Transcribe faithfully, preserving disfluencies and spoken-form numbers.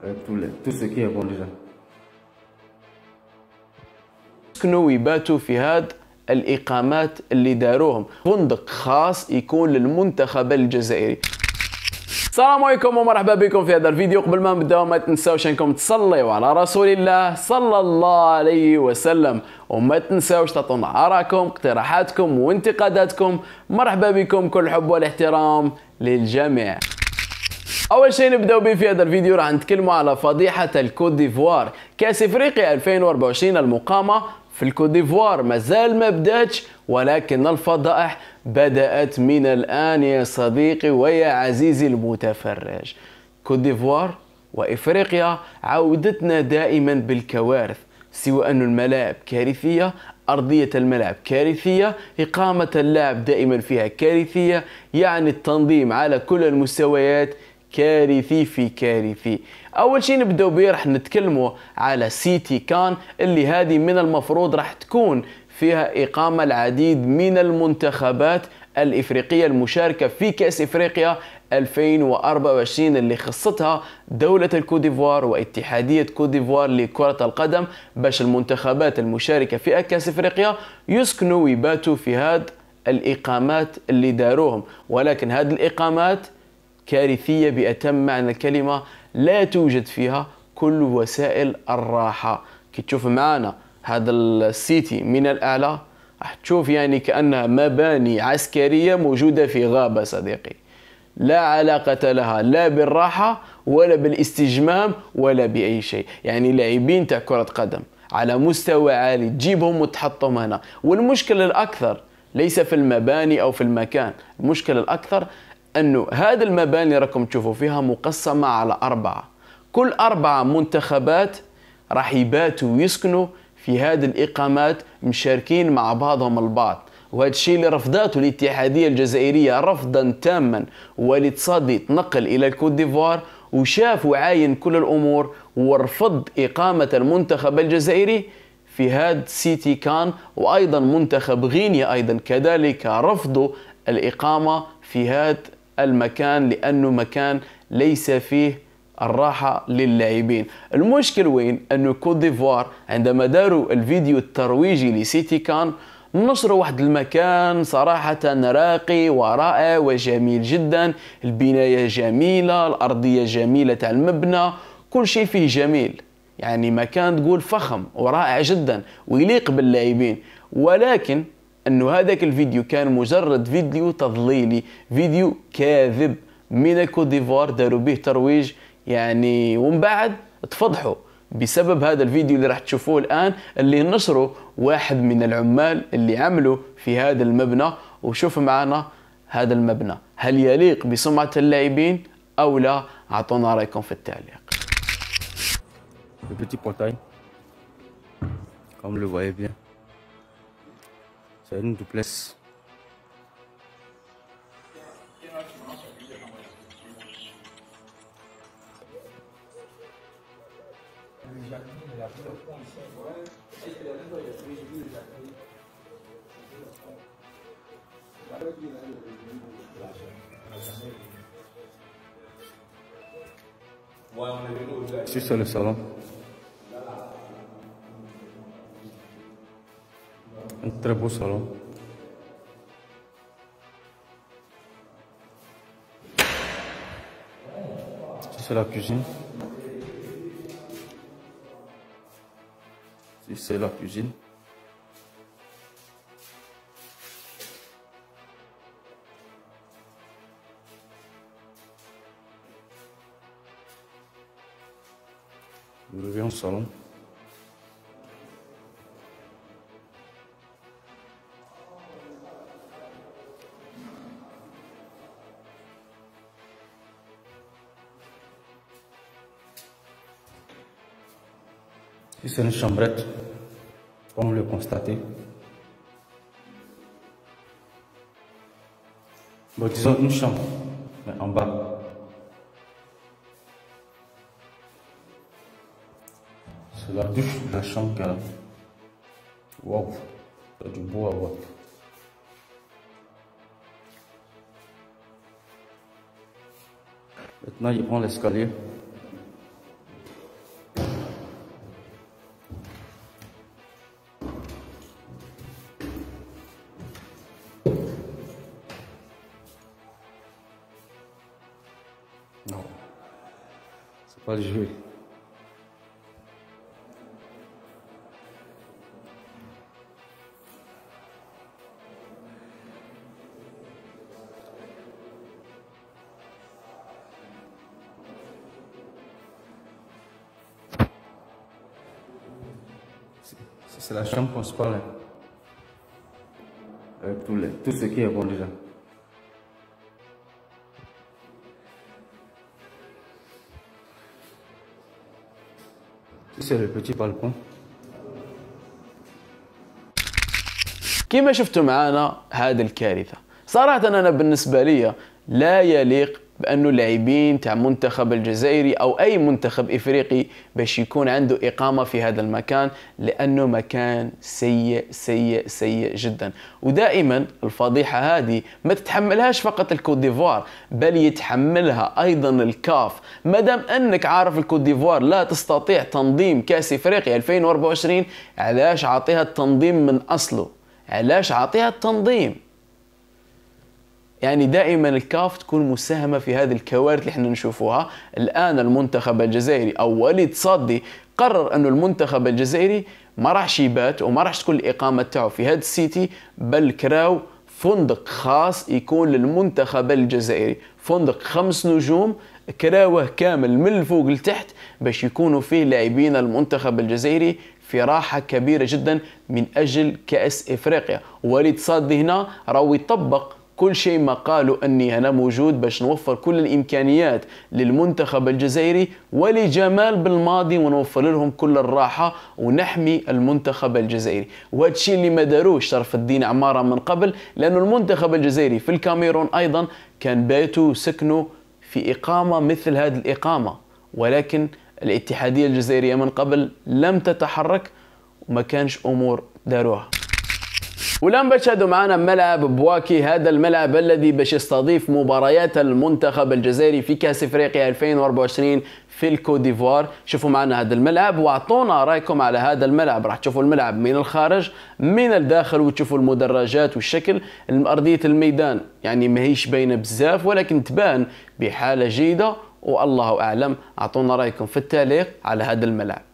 tout, les, tout ce qui est bon déjà. يسكنوا ويباتوا في هاد الإقامات اللي داروهم، فندق خاص يكون للمنتخب الجزائري. السلام عليكم ومرحبا بكم في هذا الفيديو. قبل ما نبداو ما تنساوش انكم تصليوا على رسول الله صلى الله عليه وسلم، وما تنساوش تعطونا آراءكم اقتراحاتكم وانتقاداتكم. مرحبا بكم، كل الحب والاحترام للجميع. اول شيء نبداو به في هذا الفيديو راح نتكلموا على فضيحه الكوت ديفوار. كاس افريقيا ألفين وأربعة وعشرين المقامه في الكوت ديفوار مازال ما بداتش، ولكن الفضائح بدات من الان يا صديقي ويا عزيزي المتفرج. كوت ديفوار وافريقيا عودتنا دائما بالكوارث، سوى أن الملاعب كارثيه، أرضية الملعب كارثية، إقامة اللاعب دائما فيها كارثية، يعني التنظيم على كل المستويات كارثي في كارثي. أول شيء نبدأ به راح نتكلموا على سيتي كان، اللي هذه من المفروض راح تكون فيها إقامة العديد من المنتخبات الإفريقية المشاركة في كأس إفريقيا ألفين وأربعة وعشرين اللي خصتها دولة الكوت ديفوار واتحادية كوت ديفوار لكرة القدم، باش المنتخبات المشاركة في كأس إفريقيا يسكنوا ويباتوا في هاد الإقامات اللي داروهم. ولكن هاد الإقامات كارثية بأتم معنى الكلمة، لا توجد فيها كل وسائل الراحة. كي تشوف معانا هذا السيتي من الأعلى راح تشوف يعني كأنها مباني عسكرية موجودة في غابة صديقي، لا علاقة لها لا بالراحة ولا بالاستجمام ولا بأي شيء. يعني لاعبين تاع كرة قدم على مستوى عالي تجيبهم وتحطهم هنا. والمشكلة الأكثر ليس في المباني أو في المكان، المشكلة الأكثر أنه هذه المباني اللي راكم تشوفوا فيها مقسمة على أربعة، كل أربعة منتخبات راح يباتوا ويسكنوا في هذه الإقامات مشاركين مع بعضهم البعض. وهذا الشيء اللي رفضته الاتحادية الجزائرية رفضا تاما، والاتصادي تنقل إلى الكوت ديفوار وشاف وعاين كل الأمور ورفض إقامة المنتخب الجزائري في هاد سيتي كان. وأيضا منتخب غينيا أيضا كذلك رفضوا الإقامة في هاد المكان، لأنه مكان ليس فيه الراحة للاعبين. المشكل وين؟ أنه كوت ديفوار عندما داروا الفيديو الترويجي لسيتي كان نشروا واحد المكان صراحة راقي ورائع وجميل جدا، البناية جميلة، الأرضية جميلة تاع المبنى، كل شيء فيه جميل، يعني مكان تقول فخم ورائع جدا ويليق باللاعبين. ولكن أنه هذاك الفيديو كان مجرد فيديو تضليلي، فيديو كاذب من الكوت ديفوار، داروا به ترويج يعني، ومن بعد تفضحوا بسبب هذا الفيديو اللي راح تشوفوه الآن، اللي نشره واحد من العمال اللي عملوا في هذا المبنى. وشوف معنا هذا المبنى هل يليق بسمعة اللاعبين أو لا؟ أعطونا رأيكم في التعليق. Le petit portail, comme le voyez bien, c'est une duplex. Ici c'est le salon, un très beau salon. Ici c'est la cuisine. Ici c'est la cuisine. Je reviens au salon. Ici c'est une chambrette, comme vous le constatez. Bon, disons une chambre, mais en bas. C'est la douche de la chambre qu'elle a. Waouh, c'est du beau à voir. Maintenant, il prend l'escalier. Non, c'est pas le jeu. C'est la chambre principale. Avec tout, les, tout ce qui est bon déjà. C'est le petit balcon. كما شفتوا معنا هذه الكارثة صراحة أنا بالنسبة لي لا يليق بأنه لاعبين تاع منتخب الجزائري أو أي منتخب إفريقي باش يكون عنده إقامة في هذا المكان، لأنه مكان سيء سيء سيء جدا. ودائما الفضيحة هذه ما تتحملهاش فقط الكوت ديفوار، بل يتحملها أيضا الكاف. مادام أنك عارف الكوت ديفوار لا تستطيع تنظيم كأس إفريقيا ألفين وأربعة وعشرين، علاش عاطيها التنظيم من أصله؟ علاش عاطيها التنظيم؟ يعني دائما الكاف تكون مساهمة في هذه الكوارث اللي احنا نشوفوها. الآن المنتخب الجزائري أو وليد صادي قرر أنه المنتخب الجزائري ما راحش يبات وما راحش تكون الإقامة تاعو في هذا السيتي، بل كراو فندق خاص يكون للمنتخب الجزائري، فندق خمس نجوم كراوه كامل من الفوق لتحت باش يكونوا فيه لاعبين المنتخب الجزائري في راحة كبيرة جدا من أجل كأس إفريقيا. وليد صادي هنا راهو يطبق كل شيء ما قالوا أني أنا موجود باش نوفر كل الإمكانيات للمنتخب الجزائري ولجمال بالماضي ونوفر لهم كل الراحة ونحمي المنتخب الجزائري. وهذا الشيء اللي ما داروش شرف الدين عمارة من قبل، لأنه المنتخب الجزائري في الكاميرون أيضا كان باتوا سكنوا في إقامة مثل هذه الإقامة، ولكن الاتحادية الجزائرية من قبل لم تتحرك وما كانش أمور داروها. والآن بتشاهدوا معنا ملعب بواكي، هذا الملعب الذي باش يستضيف مباريات المنتخب الجزائري في كأس إفريقيا ألفين وأربعة وعشرين في الكوت ديفوار. شوفوا معنا هذا الملعب واعطونا رايكم على هذا الملعب. راح تشوفوا الملعب من الخارج من الداخل وتشوفوا المدرجات والشكل. أرضية الميدان يعني ماهيش باينه بزاف ولكن تبان بحالة جيدة، والله أعلم. اعطونا رايكم في التعليق على هذا الملعب.